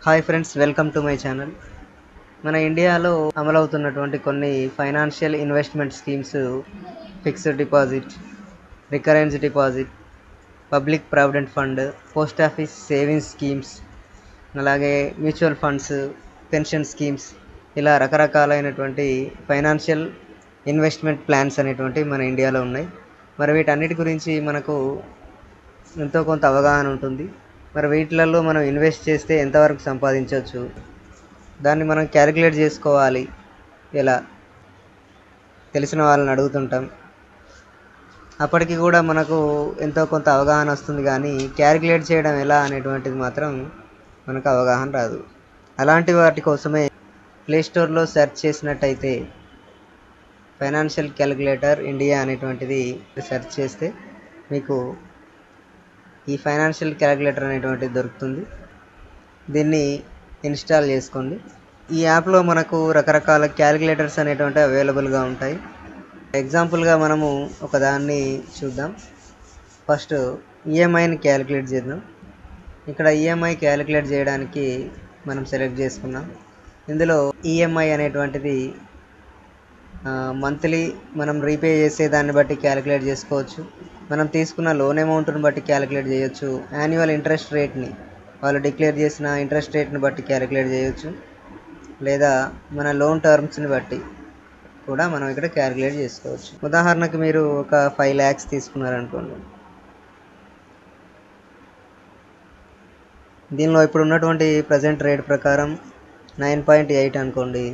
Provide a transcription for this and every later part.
Hi friends, welcome to my channel. మన ఇండియాలో అమలవుతున్నటువంటి కొన్ని financial investment schemes fixed deposit, recurrence deposit, public provident fund, post office savings schemes, అలాగే mutual funds, pension schemes, ఇలా రకరకాలైనటువంటి financial investment plans అనేటువంటివి మన ఇండియాలో ఉన్నాయి. మరి వీటన్నిటి గురించి మనకు ఎంతో కొంత అవగాహన ఉంటుంది. మరి వీటిలలో మనం ఇన్వెస్ట్ చేస్తే ఎంతవరకు సంపాదించవచ్చు, దాన్ని మనం క్యాలిక్యులేట్ చేసుకోవాలి ఎలా, తెలిసిన వాళ్ళని అడుగుతుంటాం. అప్పటికి కూడా మనకు ఎంతో కొంత అవగాహన వస్తుంది, కానీ క్యాలిక్యులేట్ చేయడం ఎలా అనేటువంటిది మాత్రం మనకు అవగాహన రాదు. అలాంటి వాటి కోసమే ప్లేస్టోర్లో సెర్చ్ చేసినట్టయితే ఫైనాన్షియల్ క్యాలిక్యులేటర్ ఇండియా అనేటువంటిది సెర్చ్ చేస్తే మీకు ఈ ఫైనాన్షియల్ క్యాలిక్యులేటర్ అనేటువంటిది దొరుకుతుంది. దీన్ని ఇన్స్టాల్ చేసుకోండి. ఈ యాప్లో మనకు రకరకాల క్యాలిక్యులేటర్స్ అనేటువంటి అవైలబుల్గా ఉంటాయి. ఎగ్జాంపుల్గా మనము ఒకదాన్ని చూద్దాం. ఫస్ట్ ఈఎంఐని క్యాలిక్యులేట్ చేద్దాం. ఇక్కడ ఈఎంఐ క్యాలిక్యులేట్ చేయడానికి మనం సెలెక్ట్ చేసుకున్నాం. ఇందులో ఈఎంఐ అనేటువంటిది మంత్లీ మనం రీపే చేసే దాన్ని బట్టి క్యాలిక్యులేట్ చేసుకోవచ్చు. మనం తీసుకున్న లోన్ అమౌంట్ని బట్టి క్యాలిక్యులేట్ చేయొచ్చు. యాన్యువల్ ఇంట్రెస్ట్ రేట్ని, వాళ్ళు డిక్లేర్ చేసిన ఇంట్రెస్ట్ రేట్ని బట్టి క్యాలిక్యులేట్ చేయొచ్చు. లేదా మన లోన్ టర్మ్స్ని బట్టి కూడా మనం ఇక్కడ క్యాలిక్యులేట్ చేసుకోవచ్చు. ఉదాహరణకు మీరు ఒక 5 lakhs తీసుకున్నారనుకోండి. దీనిలో ఇప్పుడు ఉన్నటువంటి ప్రజెంట్ రేట్ ప్రకారం 9.8 అనుకోండి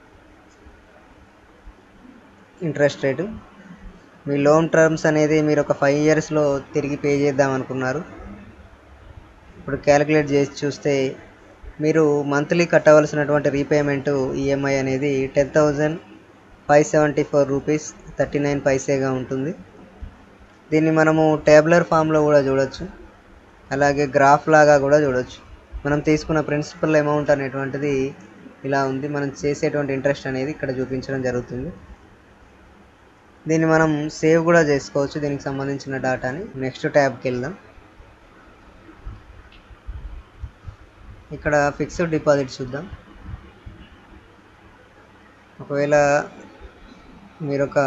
ఇంట్రెస్ట్ రేటు. మీ లోన్ టర్మ్స్ అనేది మీరు ఒక 5 yearsలో తిరిగి పే చేద్దాం అనుకున్నారు. ఇప్పుడు క్యాలిక్యులేట్ చేసి చూస్తే మీరు మంత్లీ కట్టవలసినటువంటి రీపేమెంట్ ఈఎంఐ అనేది 10,574 రూపీస్ 39 పైసేగా ఉంటుంది. దీన్ని మనము టేబులర్ ఫామ్లో కూడా చూడొచ్చు, అలాగే గ్రాఫ్ లాగా కూడా చూడొచ్చు. మనం తీసుకున్న ప్రిన్సిపల్ అమౌంట్ అనేటువంటిది ఇలా ఉంది, మనం చేసేటువంటి ఇంట్రెస్ట్ అనేది ఇక్కడ చూపించడం జరుగుతుంది. దీన్ని మనం సేవ్ కూడా చేసుకోవచ్చు, దీనికి సంబంధించిన డేటాని. నెక్స్ట్ ట్యాబ్కి వెళ్దాం. ఇక్కడ ఫిక్స్డ్ డిపాజిట్ చూద్దాం. ఒకవేళ మీరు ఒక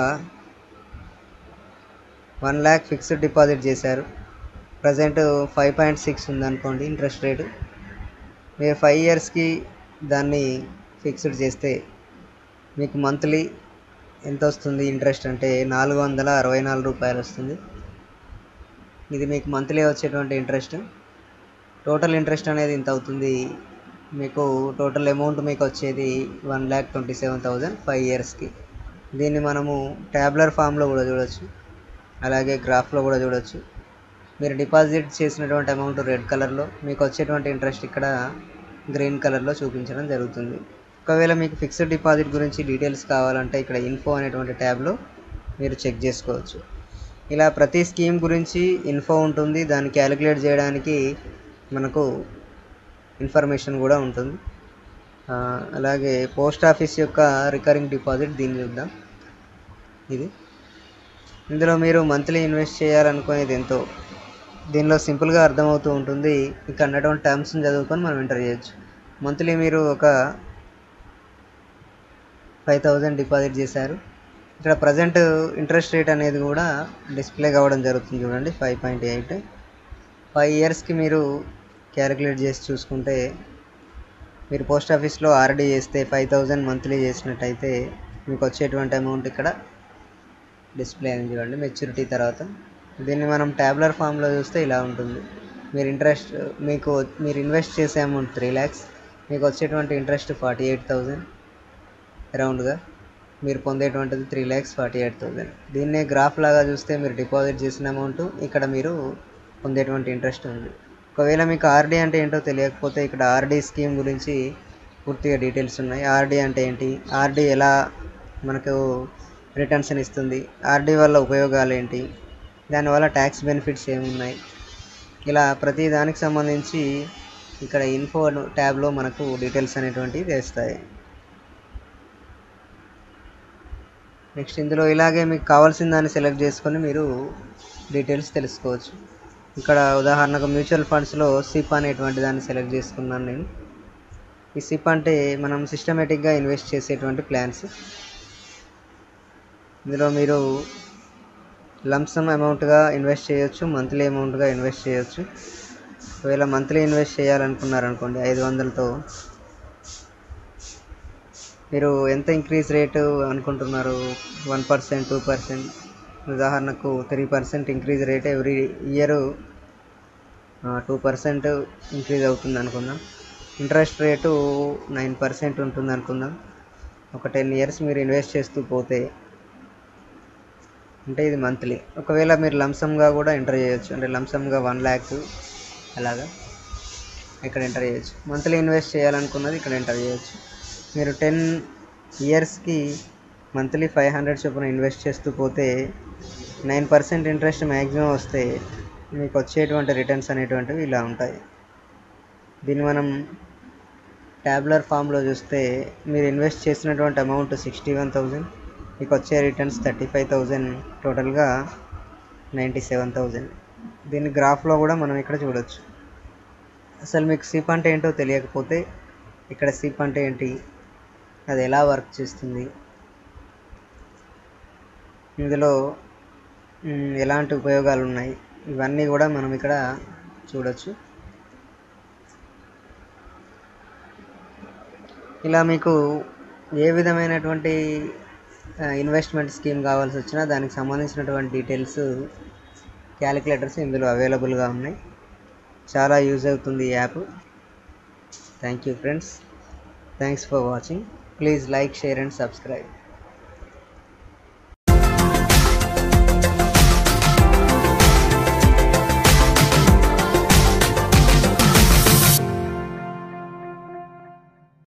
1 lakh ఫిక్స్డ్ డిపాజిట్ చేశారు, ప్రజెంట్ 5.6 ఉందనుకోండి ఇంట్రెస్ట్ రేటు. మీరు 5 yearsకి దాన్ని ఫిక్స్డ్ చేస్తే మీకు మంత్లీ ఎంత వస్తుంది ఇంట్రెస్ట్ అంటే 464 రూపాయలు వస్తుంది. ఇది మీకు మంత్లీ వచ్చేటువంటి ఇంట్రెస్ట్. టోటల్ ఇంట్రెస్ట్ అనేది ఇంత అవుతుంది. మీకు టోటల్ అమౌంట్ మీకు వచ్చేది 1,27,000 5 yearsకి. దీన్ని మనము ట్యాబులర్ ఫామ్లో కూడా చూడొచ్చు, అలాగే గ్రాఫ్లో కూడా చూడొచ్చు. మీరు డిపాజిట్ చేసినటువంటి అమౌంట్ రెడ్ కలర్లో, మీకు వచ్చేటువంటి ఇంట్రెస్ట్ ఇక్కడ గ్రీన్ కలర్లో చూపించడం జరుగుతుంది. ఒకవేళ మీకు ఫిక్స్డ్ డిపాజిట్ గురించి డీటెయిల్స్ కావాలంటే ఇక్కడ ఇన్ఫో అనేటువంటి ట్యాబ్లో మీరు చెక్ చేసుకోవచ్చు. ఇలా ప్రతి స్కీమ్ గురించి ఇన్ఫో ఉంటుంది, దాన్ని క్యాలిక్యులేట్ చేయడానికి మనకు ఇన్ఫర్మేషన్ కూడా ఉంటుంది. అలాగే పోస్ట్ ఆఫీస్ యొక్క రికరింగ్ డిపాజిట్, దీన్ని చూద్దాం. ఇందులో మీరు మంత్లీ ఇన్వెస్ట్ చేయాలనుకునేది ఎంతో దీనిలో సింపుల్గా అర్థమవుతూ ఉంటుంది. ఇక్కడ అన్నటువంటి టర్మ్స్ని చదువుకొని మనం ఎంటర్ చేయొచ్చు. మంత్లీ మీరు ఒక 5,000 డిపాజిట్ చేశారు. ఇక్కడ ప్రజెంట్ ఇంట్రెస్ట్ రేట్ అనేది కూడా డిస్ప్లే కావడం జరుగుతుంది, చూడండి 5.8. 5 yearsకి మీరు క్యాలిక్యులేట్ చేసి చూసుకుంటే, మీరు పోస్ట్ ఆఫీస్లో ఆర్డీ చేస్తే 5,000 మంత్లీ చేసినట్టయితే మీకు వచ్చేటువంటి అమౌంట్ ఇక్కడ డిస్ప్లే అయింది, చూడండి మెచ్యూరిటీ తర్వాత. దీన్ని మనం ట్యాబులర్ ఫామ్లో చూస్తే ఇలా ఉంటుంది. మీరు ఇన్వెస్ట్ చేసే అమౌంట్ 3 lakhs, మీకు వచ్చేటువంటి ఇంట్రెస్ట్ 48,000. అరౌండ్గా మీరు పొందేటువంటిది 3,48,000. దీన్నే గ్రాఫ్ లాగా చూస్తే మీరు డిపాజిట్ చేసిన అమౌంట్, ఇక్కడ మీరు పొందేటువంటి ఇంట్రెస్ట్ ఉంది. ఒకవేళ మీకు ఆర్డీ అంటే ఏంటో తెలియకపోతే ఇక్కడ ఆర్డీ స్కీమ్ గురించి పూర్తిగా డీటెయిల్స్ ఉన్నాయి. ఆర్డీ అంటే ఏంటి, ఆర్డీ ఎలా మనకు రిటర్న్స్ని ఇస్తుంది, ఆర్డీ వల్ల ఉపయోగాలు ఏంటి, దానివల్ల ట్యాక్స్ బెనిఫిట్స్ ఏమున్నాయి, ఇలా ప్రతి దానికి సంబంధించి ఇక్కడ ఇన్ఫో ట్యాబ్లో మనకు డీటెయిల్స్ అనేటువంటివి తెస్తాయి. నెక్స్ట్ ఇందులో ఇలాగే మీకు కావాల్సిన దాన్ని సెలెక్ట్ చేసుకొని మీరు డీటెయిల్స్ తెలుసుకోవచ్చు. ఇక్కడ ఉదాహరణకు మ్యూచువల్ ఫండ్స్లో సిప్ అనేటువంటి దాన్ని సెలెక్ట్ చేసుకున్నాను నేను. ఈ సిప్ అంటే మనం సిస్టమేటిక్గా ఇన్వెస్ట్ చేసేటువంటి ప్లాన్స్. ఇందులో మీరు లంసమ్ అమౌంట్గా ఇన్వెస్ట్ చేయొచ్చు, మంత్లీ అమౌంట్గా ఇన్వెస్ట్ చేయొచ్చు. ఒకవేళ మంత్లీ ఇన్వెస్ట్ చేయాలనుకున్నారనుకోండి 500తో, మీరు ఎంత ఇంక్రీజ్ రేటు అనుకుంటున్నారు? 1%, 2%, ఉదాహరణకు 3% increase rate every year 2% increase అవుతుంది అనుకుందాం. ఇంట్రెస్ట్ రేటు 9% ఉంటుంది అనుకుందాం. ఒక 10 ఇయర్స్ మీరు ఇన్వెస్ట్ చేస్తూ పోతే, అంటే ఇది మంత్లీ. ఒకవేళ మీరు లంసమ్గా కూడా ఎంటర్ చేయొచ్చు, అంటే లంసమ్గా 1 lakh అలాగా ఇక్కడ ఎంటర్ చేయొచ్చు. మంత్లీ ఇన్వెస్ట్ చేయాలనుకున్నది ఇక్కడ ఎంటర్ చేయొచ్చు. మీరు 10 ఇయర్స్కి మంత్లీ 500 చొప్పున ఇన్వెస్ట్ చేస్తూ పోతే 9% ఇంట్రెస్ట్ మ్యాక్సిమం వస్తే మీకు వచ్చేటువంటి రిటర్న్స్ అనేటువంటివి ఇలా ఉంటాయి. దీన్ని మనం ట్యాబులర్ ఫామ్లో చూస్తే మీరు ఇన్వెస్ట్ చేసినటువంటి అమౌంట్ 61,000, మీకు వచ్చే రిటర్న్స్ 35,000, టోటల్గా 97,000. దీన్ని గ్రాఫ్లో కూడా మనం ఇక్కడ చూడొచ్చు. అసలు మీకు సిప్ అంటే ఏంటో తెలియకపోతే ఇక్కడ సిప్ అంటే ఏంటి, అది ఎలా వర్క్ చేస్తుంది, ఇందులో ఎలాంటి ఉపయోగాలు ఉన్నాయి, ఇవన్నీ కూడా మనం ఇక్కడ చూడొచ్చు. ఇలా మీకు ఏ విధమైనటువంటి ఇన్వెస్ట్మెంట్ స్కీమ్ కావాల్సి వచ్చినా దానికి సంబంధించినటువంటి డీటెయిల్స్, క్యాలిక్యులేటర్స్ ఇందులో అవైలబుల్గా ఉన్నాయి. చాలా యూజ్ అవుతుంది ఈ app. Thank you friends. Thanks for watching. Please like, share and subscribe.